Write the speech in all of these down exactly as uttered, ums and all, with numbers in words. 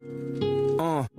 Oh.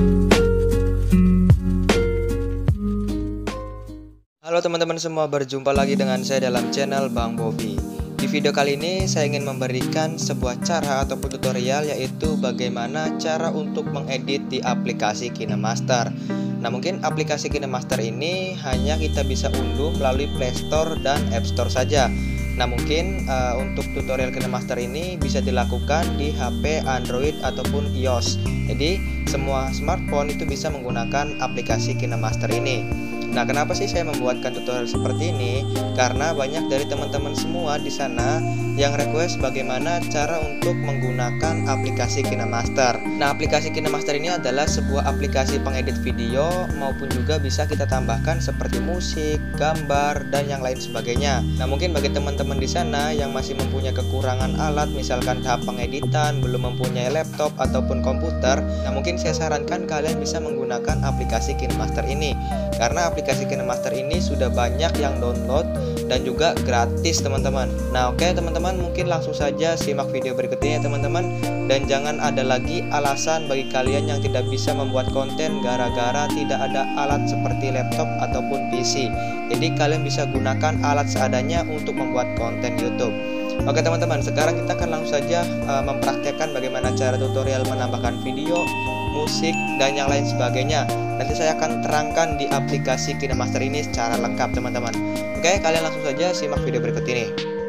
Halo teman-teman semua, berjumpa lagi dengan saya dalam channel Bang Bobby. Di video kali ini saya ingin memberikan sebuah cara ataupun tutorial, yaitu bagaimana cara untuk mengedit di aplikasi KineMaster. Nah, mungkin aplikasi KineMaster ini hanya kita bisa unduh melalui Play Store dan App Store saja. Nah, mungkin uh, untuk tutorial KineMaster ini bisa dilakukan di H P Android ataupun iOS. Jadi semua smartphone itu bisa menggunakan aplikasi KineMaster ini. Nah, kenapa sih saya membuatkan tutorial seperti ini? Karena banyak dari teman-teman semua di sana yang request bagaimana cara untuk menggunakan aplikasi KineMaster. Nah, aplikasi KineMaster ini adalah sebuah aplikasi pengedit video, maupun juga bisa kita tambahkan seperti musik, gambar, dan yang lain sebagainya. Nah, mungkin bagi teman-teman di sana yang masih mempunyai kekurangan alat, misalkan tahap pengeditan, belum mempunyai laptop ataupun komputer, nah mungkin saya sarankan kalian bisa menggunakan aplikasi KineMaster ini. Karena aplikasi KineMaster ini sudah banyak yang download dan juga gratis, teman-teman. Nah, oke teman-teman, mungkin langsung saja simak video berikutnya ya teman-teman. Dan jangan ada lagi alasan bagi kalian yang tidak bisa membuat konten gara-gara tidak ada alat seperti laptop ataupun P C. Jadi kalian bisa gunakan alat seadanya untuk membuat konten YouTube. Oke teman-teman, sekarang kita akan langsung saja uh, mempraktekkan bagaimana cara tutorial menambahkan video, musik, dan yang lain sebagainya. Nanti saya akan terangkan di aplikasi KineMaster ini secara lengkap teman-teman. Oke, kalian langsung saja simak video berikut ini.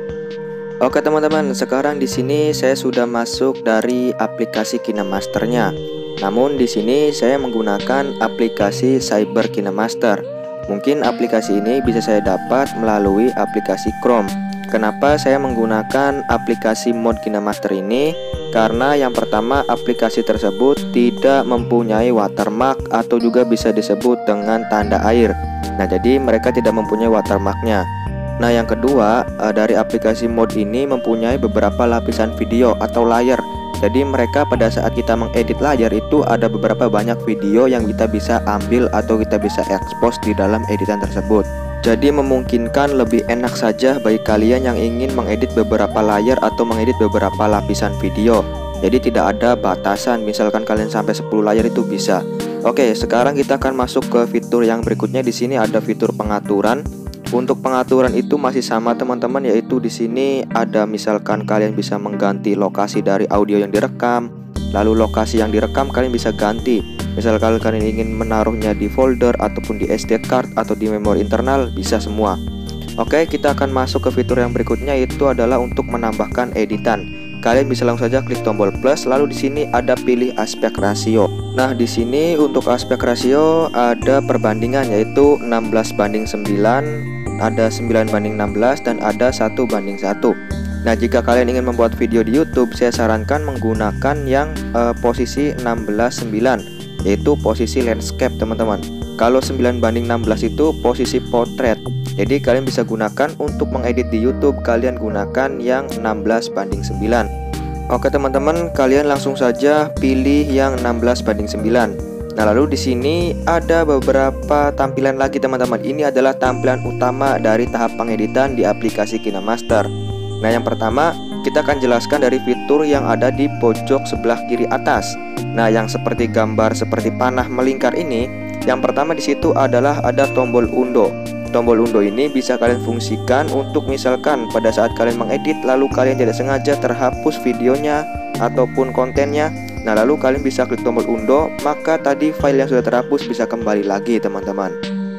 Oke teman-teman, sekarang di sini saya sudah masuk dari aplikasi KineMasternya. Namun di sini saya menggunakan aplikasi Cyber KineMaster. Mungkin aplikasi ini bisa saya dapat melalui aplikasi Chrome. Kenapa saya menggunakan aplikasi mod KineMaster ini? Karena yang pertama, aplikasi tersebut tidak mempunyai watermark atau juga bisa disebut dengan tanda air. Nah, jadi mereka tidak mempunyai watermarknya. Nah, yang kedua, dari aplikasi mod ini mempunyai beberapa lapisan video atau layer. Jadi mereka pada saat kita mengedit layar itu ada beberapa banyak video yang kita bisa ambil atau kita bisa expose di dalam editan tersebut. Jadi memungkinkan lebih enak saja bagi kalian yang ingin mengedit beberapa layar atau mengedit beberapa lapisan video. Jadi tidak ada batasan, misalkan kalian sampai sepuluh layar itu bisa. Oke, sekarang kita akan masuk ke fitur yang berikutnya. Di sini ada fitur pengaturan. Untuk pengaturan itu masih sama teman-teman, yaitu di sini ada misalkan kalian bisa mengganti lokasi dari audio yang direkam. Lalu lokasi yang direkam kalian bisa ganti. Misal kalau kalian ingin menaruhnya di folder ataupun di S D card atau di memori internal, bisa semua. Oke, kita akan masuk ke fitur yang berikutnya, yaitu adalah untuk menambahkan editan. Kalian bisa langsung saja klik tombol plus, lalu di sini ada pilih aspek rasio. Nah, di sini untuk aspek rasio ada perbandingan, yaitu enam belas banding sembilan, ada sembilan banding enam belas, dan ada satu banding satu. Nah, jika kalian ingin membuat video di YouTube, saya sarankan menggunakan yang uh, posisi enam belas sembilan, yaitu posisi landscape teman-teman. Kalau sembilan banding enam belas itu posisi portrait. Jadi kalian bisa gunakan untuk mengedit di YouTube, kalian gunakan yang enam belas banding sembilan. Oke teman-teman, kalian langsung saja pilih yang enam belas banding sembilan. Nah, lalu di sini ada beberapa tampilan lagi teman-teman. Ini adalah tampilan utama dari tahap pengeditan di aplikasi KineMaster. Nah, yang pertama kita akan jelaskan dari fitur yang ada di pojok sebelah kiri atas. Nah, yang seperti gambar seperti panah melingkar ini, yang pertama di situ adalah ada tombol undo. Tombol undo ini bisa kalian fungsikan untuk misalkan pada saat kalian mengedit lalu kalian tidak sengaja terhapus videonya ataupun kontennya. Nah, lalu kalian bisa klik tombol undo, maka tadi file yang sudah terhapus bisa kembali lagi teman-teman.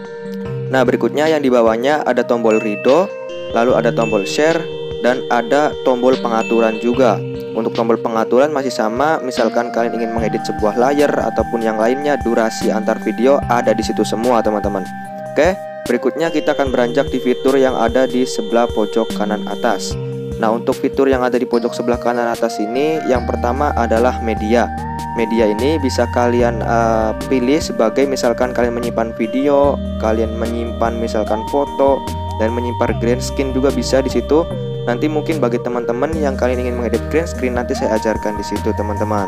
Nah, berikutnya yang di bawahnya ada tombol redo, lalu ada tombol share, dan ada tombol pengaturan juga. Untuk tombol pengaturan masih sama, misalkan kalian ingin mengedit sebuah layar ataupun yang lainnya, durasi antar video ada di situ semua teman-teman. Oke, berikutnya kita akan beranjak di fitur yang ada di sebelah pojok kanan atas. Nah, untuk fitur yang ada di pojok sebelah kanan atas ini, yang pertama adalah media. Media ini bisa kalian uh, pilih sebagai misalkan kalian menyimpan video, kalian menyimpan misalkan foto, dan menyimpan green screen juga bisa di situ. Nanti mungkin bagi teman-teman yang kalian ingin mengedit green screen, nanti saya ajarkan di situ teman-teman.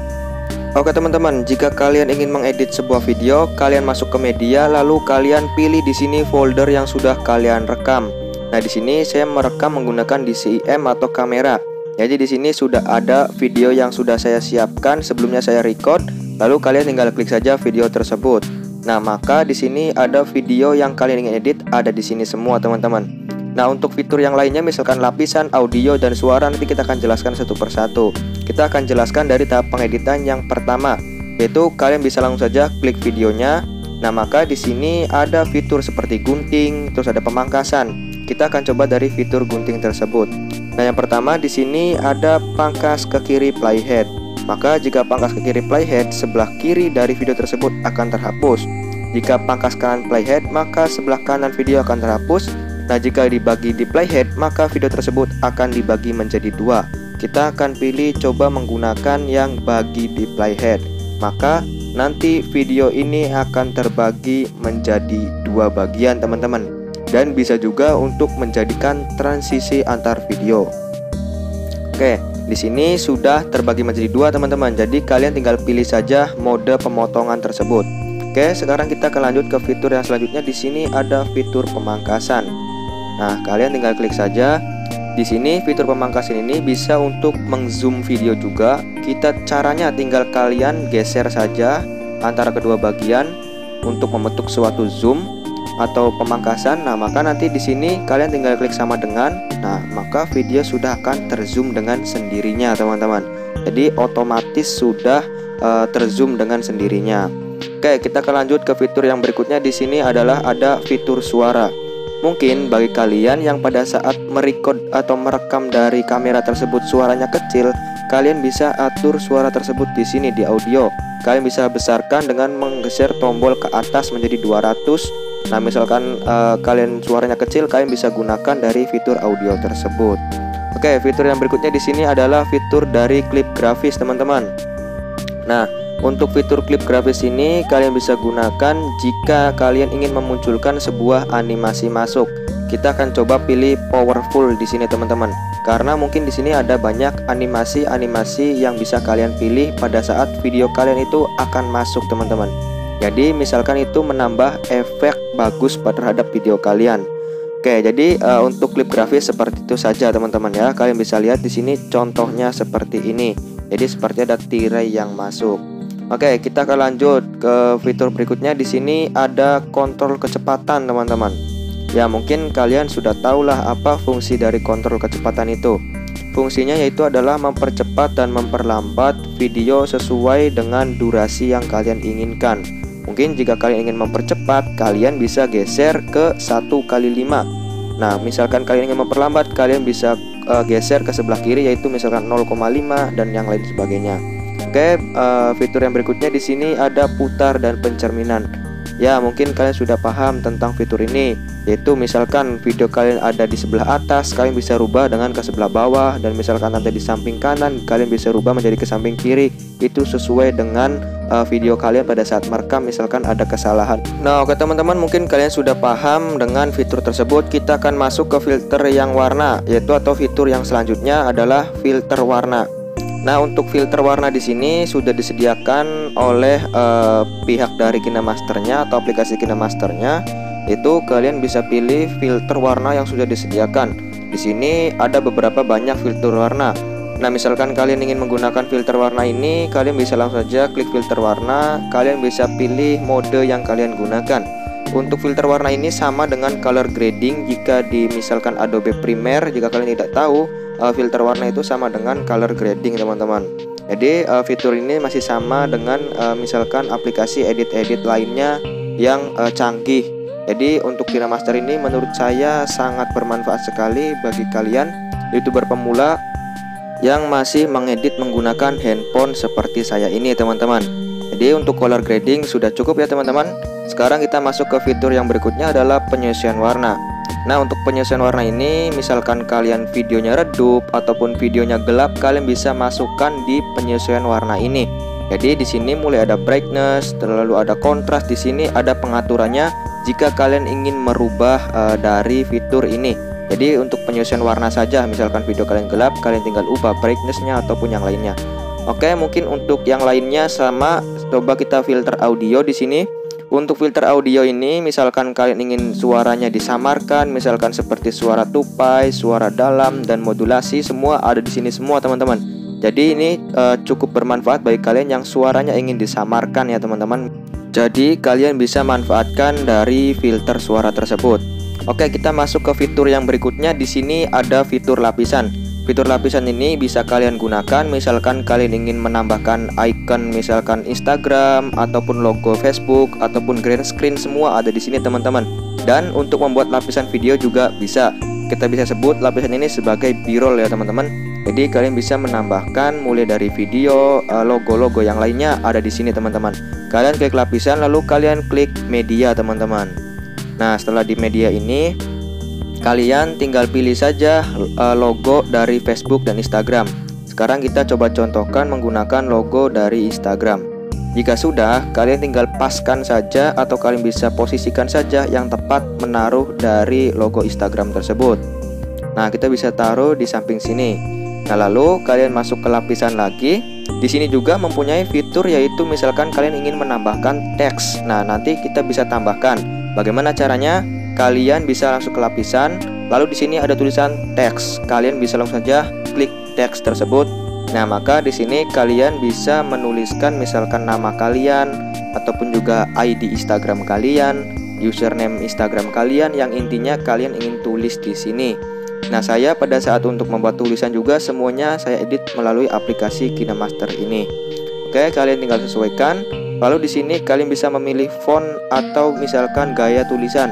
Oke teman-teman, jika kalian ingin mengedit sebuah video, kalian masuk ke media, lalu kalian pilih di sini folder yang sudah kalian rekam. Nah, di sini saya merekam menggunakan D C I M atau kamera. Jadi di sini sudah ada video yang sudah saya siapkan sebelumnya saya record, lalu kalian tinggal klik saja video tersebut. Nah, maka di sini ada video yang kalian ingin edit ada di sini semua, teman-teman. Nah, untuk fitur yang lainnya misalkan lapisan, audio, dan suara nanti kita akan jelaskan satu persatu. Kita akan jelaskan dari tahap pengeditan yang pertama, yaitu kalian bisa langsung saja klik videonya. Nah, maka di sini ada fitur seperti gunting, terus ada pemangkasan. Kita akan coba dari fitur gunting tersebut. Nah, yang pertama di sini ada pangkas ke kiri playhead. Maka jika pangkas ke kiri playhead, sebelah kiri dari video tersebut akan terhapus. Jika pangkas kanan playhead, maka sebelah kanan video akan terhapus. Nah, jika dibagi di playhead, maka video tersebut akan dibagi menjadi dua. Kita akan pilih coba menggunakan yang bagi di playhead. Maka nanti video ini akan terbagi menjadi dua bagian, teman-teman. Dan bisa juga untuk menjadikan transisi antar video. Oke, di sini sudah terbagi menjadi dua, teman-teman. Jadi kalian tinggal pilih saja mode pemotongan tersebut. Oke, sekarang kita akan lanjut ke fitur yang selanjutnya. Di sini ada fitur pemangkasan. Nah, kalian tinggal klik saja. Di sini fitur pemangkasan ini bisa untuk mengzoom video juga. Kita caranya tinggal kalian geser saja antara kedua bagian untuk membentuk suatu zoom atau pemangkasan. Nah, maka nanti di sini kalian tinggal klik sama dengan. Nah, maka video sudah akan terzoom dengan sendirinya, teman-teman. Jadi otomatis sudah uh, terzoom dengan sendirinya. Oke, kita akan lanjut ke fitur yang berikutnya. Di sini adalah ada fitur suara. Mungkin bagi kalian yang pada saat merekod atau merekam dari kamera tersebut suaranya kecil, kalian bisa atur suara tersebut di sini di audio. Kalian bisa besarkan dengan menggeser tombol ke atas menjadi dua ratus. Nah, misalkan uh, kalian suaranya kecil, kalian bisa gunakan dari fitur audio tersebut. Oke, fitur yang berikutnya di sini adalah fitur dari klip grafis, teman-teman. Nah, untuk fitur klip grafis ini kalian bisa gunakan jika kalian ingin memunculkan sebuah animasi masuk. Kita akan coba pilih powerful di sini, teman-teman. Karena mungkin di sini ada banyak animasi-animasi yang bisa kalian pilih pada saat video kalian itu akan masuk, teman-teman. Jadi misalkan itu menambah efek bagus terhadap video kalian. Oke, jadi uh, untuk klip grafis seperti itu saja, teman-teman ya. Kalian bisa lihat di sini contohnya seperti ini. Jadi seperti ada tirai yang masuk. Oke, kita akan lanjut ke fitur berikutnya. Di sini ada kontrol kecepatan, teman-teman. Ya, mungkin kalian sudah tahu lah apa fungsi dari kontrol kecepatan itu. Fungsinya yaitu adalah mempercepat dan memperlambat video sesuai dengan durasi yang kalian inginkan. Mungkin jika kalian ingin mempercepat, kalian bisa geser ke satu kali lima. Nah, misalkan kalian ingin memperlambat, kalian bisa uh, geser ke sebelah kiri yaitu misalkan nol koma lima dan yang lain sebagainya. Oke, uh, fitur yang berikutnya di sini ada putar dan pencerminan. Ya, mungkin kalian sudah paham tentang fitur ini, yaitu misalkan video kalian ada di sebelah atas, kalian bisa rubah dengan ke sebelah bawah, dan misalkan ada di samping kanan, kalian bisa rubah menjadi ke samping kiri. Itu sesuai dengan uh, video kalian pada saat merekam, misalkan ada kesalahan. Nah, oke teman-teman, mungkin kalian sudah paham dengan fitur tersebut. Kita akan masuk ke filter yang warna, yaitu atau fitur yang selanjutnya adalah filter warna. Nah, untuk filter warna di sini sudah disediakan oleh uh, pihak dari KineMaster-nya atau aplikasi KineMaster-nya. Itu kalian bisa pilih filter warna yang sudah disediakan. Di sini ada beberapa banyak filter warna. Nah, misalkan kalian ingin menggunakan filter warna ini, kalian bisa langsung saja klik filter warna. Kalian bisa pilih mode yang kalian gunakan. Untuk filter warna ini sama dengan color grading jika di misalkan Adobe Premiere. Jika kalian tidak tahu, uh, filter warna itu sama dengan color grading, teman-teman. Jadi uh, fitur ini masih sama dengan uh, misalkan aplikasi edit-edit lainnya yang uh, canggih. Jadi untuk KineMaster ini menurut saya sangat bermanfaat sekali bagi kalian YouTuber pemula yang masih mengedit menggunakan handphone seperti saya ini, teman-teman. Jadi untuk color grading sudah cukup ya, teman-teman. Sekarang kita masuk ke fitur yang berikutnya adalah penyesuaian warna. Nah, untuk penyesuaian warna ini, misalkan kalian videonya redup ataupun videonya gelap, kalian bisa masukkan di penyesuaian warna ini. Jadi di sini mulai ada brightness, terlalu ada kontras. Di sini ada pengaturannya jika kalian ingin merubah uh, dari fitur ini. Jadi untuk penyesuaian warna saja, misalkan video kalian gelap, kalian tinggal ubah brightnessnya ataupun yang lainnya. Oke, mungkin untuk yang lainnya sama. Coba kita filter audio di sini. Untuk filter audio ini, misalkan kalian ingin suaranya disamarkan, misalkan seperti suara tupai, suara dalam, dan modulasi, semua ada di sini semua teman-teman. Jadi ini uh, cukup bermanfaat bagi kalian yang suaranya ingin disamarkan ya teman-teman. Jadi kalian bisa manfaatkan dari filter suara tersebut. Oke, kita masuk ke fitur yang berikutnya. Di sini ada fitur lapisan. Fitur lapisan ini bisa kalian gunakan misalkan kalian ingin menambahkan icon misalkan Instagram ataupun logo Facebook ataupun green screen, semua ada di sini teman-teman. Dan untuk membuat lapisan video juga bisa. Kita bisa sebut lapisan ini sebagai B-roll ya teman-teman. Jadi kalian bisa menambahkan mulai dari video, logo-logo yang lainnya ada di sini teman-teman. Kalian klik lapisan lalu kalian klik media teman-teman. Nah, setelah di media ini kalian tinggal pilih saja logo dari Facebook dan Instagram. Sekarang kita coba contohkan menggunakan logo dari Instagram. Jika sudah, kalian tinggal paskan saja atau kalian bisa posisikan saja yang tepat menaruh dari logo Instagram tersebut. Nah, kita bisa taruh di samping sini. Nah, lalu kalian masuk ke lapisan lagi. Di sini juga mempunyai fitur yaitu misalkan kalian ingin menambahkan teks. Nah, nanti kita bisa tambahkan. Bagaimana caranya? Kalian bisa langsung ke lapisan, lalu di sini ada tulisan teks. Kalian bisa langsung saja klik teks tersebut. Nah, maka di sini kalian bisa menuliskan misalkan nama kalian ataupun juga I D Instagram kalian, username Instagram kalian yang intinya kalian ingin tulis di sini. Nah, saya pada saat untuk membuat tulisan juga semuanya saya edit melalui aplikasi KineMaster ini. Oke, kalian tinggal sesuaikan. Lalu di sini kalian bisa memilih font atau misalkan gaya tulisan.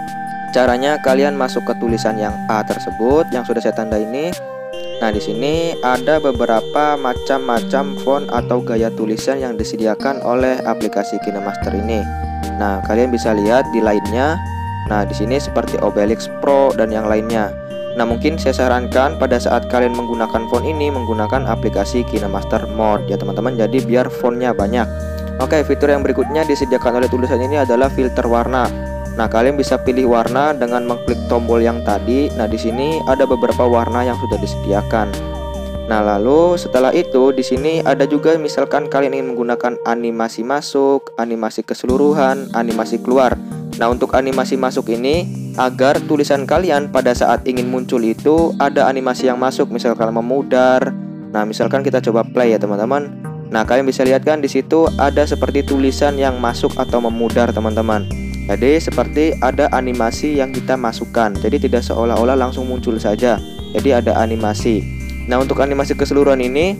Caranya kalian masuk ke tulisan yang A tersebut yang sudah saya tanda ini. Nah, di sini ada beberapa macam-macam font atau gaya tulisan yang disediakan oleh aplikasi KineMaster ini. Nah, kalian bisa lihat di lainnya. Nah, di sini seperti Obelix Pro dan yang lainnya. Nah, mungkin saya sarankan pada saat kalian menggunakan font ini menggunakan aplikasi KineMaster Mode ya teman-teman. Jadi biar fontnya banyak. Oke, fitur yang berikutnya disediakan oleh tulisan ini adalah filter warna. Nah, kalian bisa pilih warna dengan mengklik tombol yang tadi. Nah, di sini ada beberapa warna yang sudah disediakan. Nah, lalu setelah itu di sini ada juga misalkan kalian ingin menggunakan animasi masuk, animasi keseluruhan, animasi keluar. Nah, untuk animasi masuk ini agar tulisan kalian pada saat ingin muncul itu ada animasi yang masuk, misalkan memudar. Nah, misalkan kita coba play ya teman-teman. Nah, kalian bisa lihat kan di situ ada seperti tulisan yang masuk atau memudar teman-teman. Jadi seperti ada animasi yang kita masukkan. Jadi tidak seolah-olah langsung muncul saja. Jadi ada animasi. Nah, untuk animasi keseluruhan ini,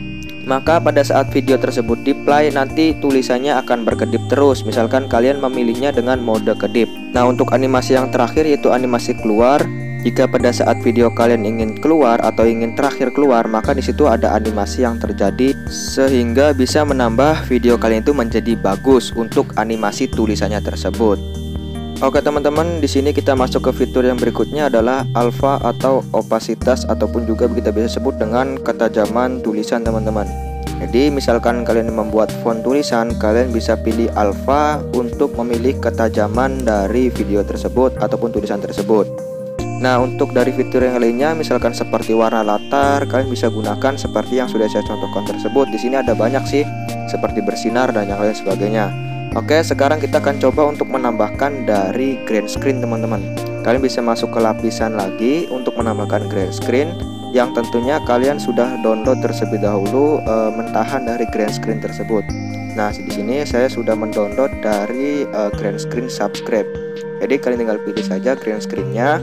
maka pada saat video tersebut di play nanti tulisannya akan berkedip terus. Misalkan kalian memilihnya dengan mode kedip. Nah, untuk animasi yang terakhir yaitu animasi keluar. Jika pada saat video kalian ingin keluar atau ingin terakhir keluar, maka di situ ada animasi yang terjadi sehingga bisa menambah video kalian itu menjadi bagus untuk animasi tulisannya tersebut. Oke teman-teman, di sini kita masuk ke fitur yang berikutnya adalah alpha atau opasitas ataupun juga kita bisa sebut dengan ketajaman tulisan teman-teman. Jadi misalkan kalian membuat font tulisan, kalian bisa pilih alpha untuk memilih ketajaman dari video tersebut ataupun tulisan tersebut. Nah, untuk dari fitur yang lainnya misalkan seperti warna latar, kalian bisa gunakan seperti yang sudah saya contohkan tersebut. Di sini ada banyak sih, seperti bersinar dan yang lain sebagainya. Oke, sekarang kita akan coba untuk menambahkan dari green screen teman-teman. Kalian bisa masuk ke lapisan lagi untuk menambahkan green screen yang tentunya kalian sudah download terlebih dahulu e, mentahan dari green screen tersebut. Nah, di sini saya sudah mendownload dari e, green screen subscribe. Jadi kalian tinggal pilih saja green screen-nya.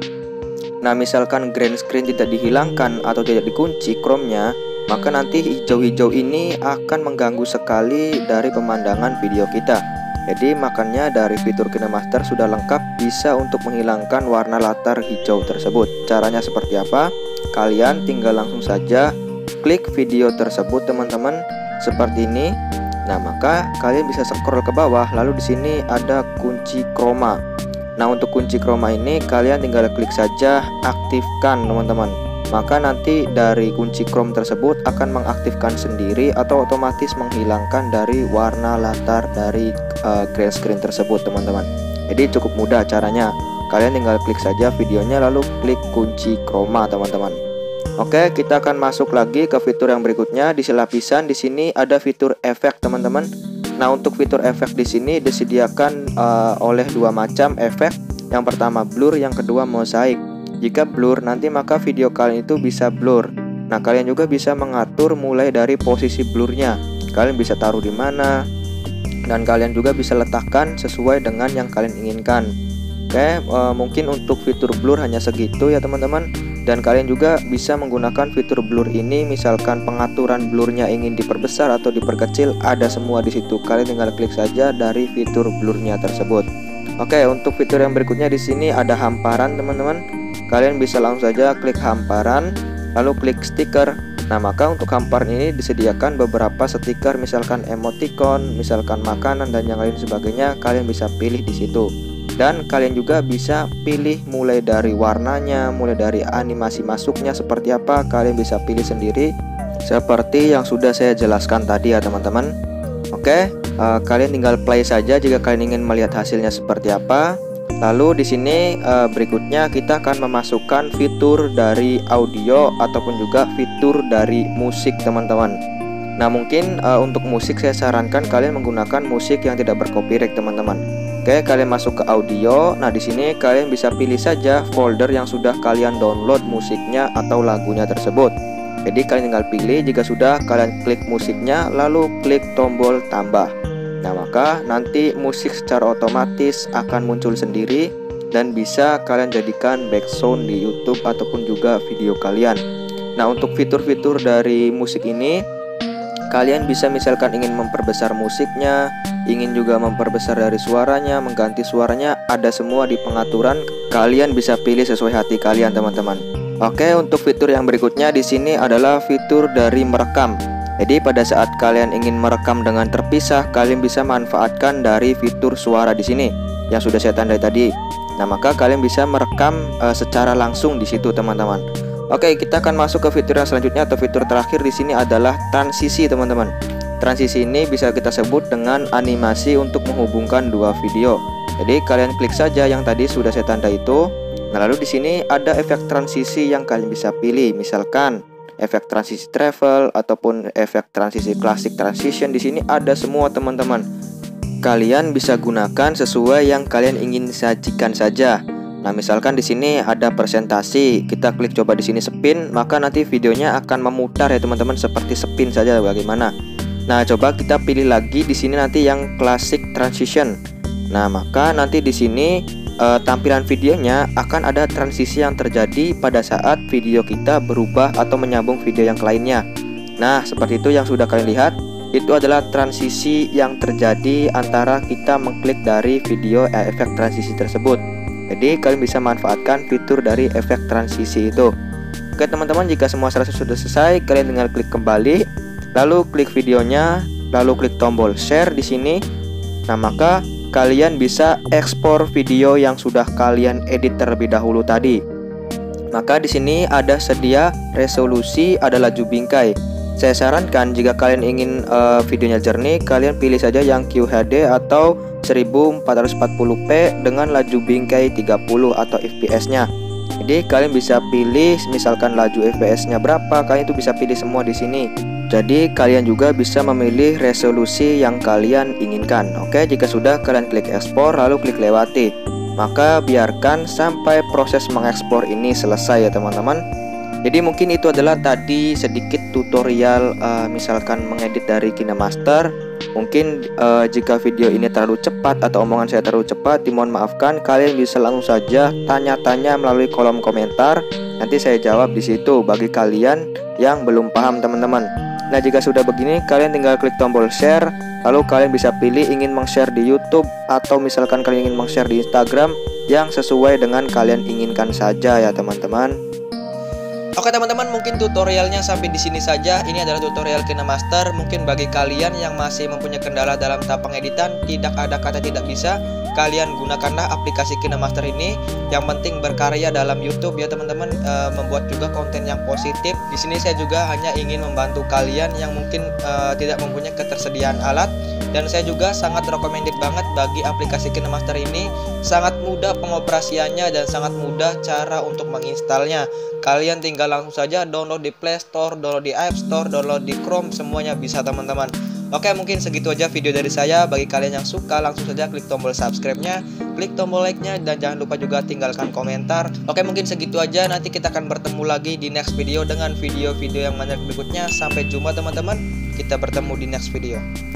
Nah, misalkan green screen tidak dihilangkan atau tidak dikunci Chrome-nya, maka nanti hijau-hijau ini akan mengganggu sekali dari pemandangan video kita. Jadi makanya dari fitur KineMaster sudah lengkap bisa untuk menghilangkan warna latar hijau tersebut. Caranya seperti apa? Kalian tinggal langsung saja klik video tersebut teman-teman seperti ini. Nah, maka kalian bisa scroll ke bawah, lalu di sini ada kunci chroma. Nah, untuk kunci chroma ini kalian tinggal klik saja aktifkan teman-teman. Maka nanti dari kunci Chrome tersebut akan mengaktifkan sendiri atau otomatis menghilangkan dari warna latar dari uh, green screen tersebut teman-teman. Jadi cukup mudah caranya. Kalian tinggal klik saja videonya lalu klik kunci chroma teman-teman. Oke, kita akan masuk lagi ke fitur yang berikutnya di lapisan. Di sini ada fitur efek teman-teman. Nah, untuk fitur efek di sini disediakan uh, oleh dua macam efek. Yang pertama blur, yang kedua mosaic. Jika blur nanti maka video kalian itu bisa blur. Nah, kalian juga bisa mengatur mulai dari posisi blurnya. Kalian bisa taruh di mana, dan kalian juga bisa letakkan sesuai dengan yang kalian inginkan. Oke, uh, mungkin untuk fitur blur hanya segitu ya teman-teman. Dan kalian juga bisa menggunakan fitur blur ini, misalkan pengaturan blurnya ingin diperbesar atau diperkecil, ada semua di situ. Kalian tinggal klik saja dari fitur blurnya tersebut. Oke, untuk fitur yang berikutnya di sini ada hamparan teman-teman. Kalian bisa langsung saja klik hamparan, lalu klik stiker. Nah, maka untuk hamparan ini disediakan beberapa stiker, misalkan emoticon, misalkan makanan dan yang lain sebagainya. Kalian bisa pilih di situ. Dan kalian juga bisa pilih mulai dari warnanya, mulai dari animasi masuknya seperti apa, kalian bisa pilih sendiri seperti yang sudah saya jelaskan tadi ya teman-teman. Oke, uh, kalian tinggal play saja jika kalian ingin melihat hasilnya seperti apa. Lalu di sini uh, berikutnya kita akan memasukkan fitur dari audio ataupun juga fitur dari musik teman-teman. Nah, mungkin uh, untuk musik saya sarankan kalian menggunakan musik yang tidak bercopyright teman-teman. Oke, kalian masuk ke audio. Nah, di sini kalian bisa pilih saja folder yang sudah kalian download musiknya atau lagunya tersebut. Jadi kalian tinggal pilih, jika sudah kalian klik musiknya, lalu klik tombol tambah. Nah, maka nanti musik secara otomatis akan muncul sendiri dan bisa kalian jadikan background di YouTube ataupun juga video kalian. Nah, untuk fitur-fitur dari musik ini, kalian bisa misalkan ingin memperbesar musiknya, ingin juga memperbesar dari suaranya, mengganti suaranya, ada semua di pengaturan. Kalian bisa pilih sesuai hati kalian teman-teman. Oke, untuk fitur yang berikutnya di sini adalah fitur dari merekam. Jadi pada saat kalian ingin merekam dengan terpisah, kalian bisa manfaatkan dari fitur suara di sini yang sudah saya tandai tadi. Nah, maka kalian bisa merekam uh, secara langsung di situ teman-teman. Oke, kita akan masuk ke fitur yang selanjutnya atau fitur terakhir di sini adalah transisi teman-teman. Transisi ini bisa kita sebut dengan animasi untuk menghubungkan dua video. Jadi kalian klik saja yang tadi sudah saya tanda itu. Nah, lalu di sini ada efek transisi yang kalian bisa pilih, misalkan efek transisi travel ataupun efek transisi classic transition. Di sini ada semua teman-teman. Kalian bisa gunakan sesuai yang kalian ingin sajikan saja. Nah, misalkan di sini ada presentasi, kita klik coba di sini spin, maka nanti videonya akan memutar ya teman-teman, seperti spin saja bagaimana. Nah, coba kita pilih lagi di sini nanti yang classic transition. Nah, maka nanti di sini eh, tampilan videonya akan ada transisi yang terjadi pada saat video kita berubah atau menyambung video yang lainnya. Nah, seperti itu yang sudah kalian lihat. Itu adalah transisi yang terjadi antara kita mengklik dari video eh, efek transisi tersebut. Jadi kalian bisa manfaatkan fitur dari efek transisi itu. Oke teman-teman, jika semua sudah selesai, kalian tinggal klik kembali, lalu klik videonya, lalu klik tombol share di sini. Nah, maka kalian bisa ekspor video yang sudah kalian edit terlebih dahulu tadi. Maka di sini ada sedia resolusi, ada laju bingkai. Saya sarankan jika kalian ingin uh, videonya jernih, kalian pilih saja yang Q H D atau seribu empat ratus empat puluh p dengan laju bingkai tiga puluh atau F P S-nya. Jadi kalian bisa pilih misalkan laju F P S-nya berapa, kalian itu bisa pilih semua di sini. Jadi kalian juga bisa memilih resolusi yang kalian inginkan. Oke, jika sudah kalian klik ekspor lalu klik lewati. Maka biarkan sampai proses mengekspor ini selesai ya teman-teman. Jadi mungkin itu adalah tadi sedikit tutorial uh, misalkan mengedit dari KineMaster. Mungkin uh, jika video ini terlalu cepat atau omongan saya terlalu cepat, dimohon maafkan. Kalian bisa langsung saja tanya-tanya melalui kolom komentar. Nanti saya jawab di situ bagi kalian yang belum paham teman-teman. Nah, jika sudah begini, kalian tinggal klik tombol share. Lalu kalian bisa pilih ingin meng-share di YouTube atau misalkan kalian ingin meng-share di Instagram yang sesuai dengan kalian inginkan saja ya teman-teman. Oke teman-teman, mungkin tutorialnya sampai di sini saja. Ini adalah tutorial KineMaster. Mungkin bagi kalian yang masih mempunyai kendala dalam tahap pengeditan, tidak ada kata tidak bisa, kalian gunakanlah aplikasi KineMaster ini. Yang penting berkarya dalam YouTube ya teman-teman, e, membuat juga konten yang positif. Di sini saya juga hanya ingin membantu kalian yang mungkin e, tidak mempunyai ketersediaan alat. Dan saya juga sangat recommended banget bagi aplikasi KineMaster ini. Sangat mudah pengoperasiannya dan sangat mudah cara untuk menginstalnya. Kalian tinggal langsung saja download di Play Store, download di App Store, download di Chrome, semuanya bisa teman-teman. Oke, mungkin segitu aja video dari saya. Bagi kalian yang suka, langsung saja klik tombol subscribe-nya, klik tombol like-nya, dan jangan lupa juga tinggalkan komentar. Oke, mungkin segitu aja. Nanti kita akan bertemu lagi di next video dengan video-video yang menarik berikutnya. Sampai jumpa teman-teman. Kita bertemu di next video.